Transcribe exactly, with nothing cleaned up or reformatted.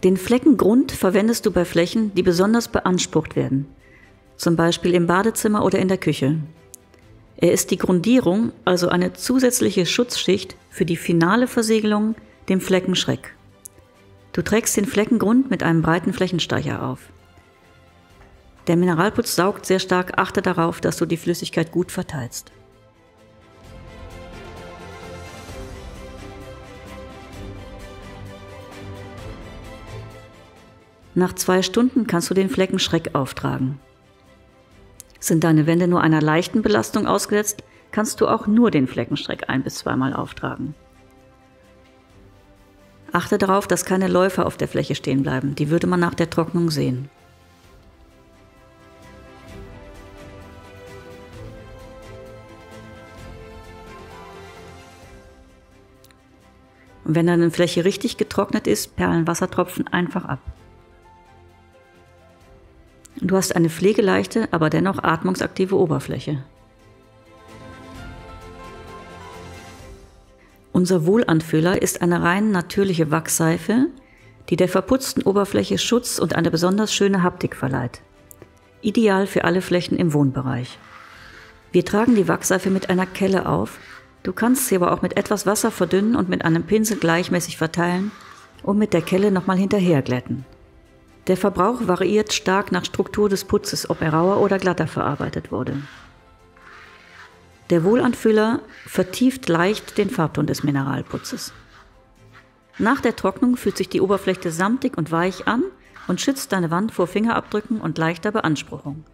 Den Fleckengrund verwendest du bei Flächen, die besonders beansprucht werden, zum Beispiel im Badezimmer oder in der Küche. Er ist die Grundierung, also eine zusätzliche Schutzschicht für die finale Versiegelung, dem Fleckenschreck. Du trägst den Fleckengrund mit einem breiten Flächenstreicher auf. Der Mineralputz saugt sehr stark, achte darauf, dass du die Flüssigkeit gut verteilst. Nach zwei Stunden kannst du den Fleckenschreck auftragen. Sind deine Wände nur einer leichten Belastung ausgesetzt, kannst du auch nur den Fleckenschreck ein- bis zweimal auftragen. Achte darauf, dass keine Läufer auf der Fläche stehen bleiben, die würde man nach der Trocknung sehen. Und wenn deine Fläche richtig getrocknet ist, perlen Wassertropfen einfach ab. Du hast eine pflegeleichte, aber dennoch atmungsaktive Oberfläche. Unser Wohlanfühler ist eine rein natürliche Wachsseife, die der verputzten Oberfläche Schutz und eine besonders schöne Haptik verleiht. Ideal für alle Flächen im Wohnbereich. Wir tragen die Wachsseife mit einer Kelle auf, du kannst sie aber auch mit etwas Wasser verdünnen und mit einem Pinsel gleichmäßig verteilen und mit der Kelle nochmal hinterher glätten. Der Verbrauch variiert stark nach Struktur des Putzes, ob er rauer oder glatter verarbeitet wurde. Der Wohlanfühler vertieft leicht den Farbton des Mineralputzes. Nach der Trocknung fühlt sich die Oberfläche samtig und weich an und schützt deine Wand vor Fingerabdrücken und leichter Beanspruchung.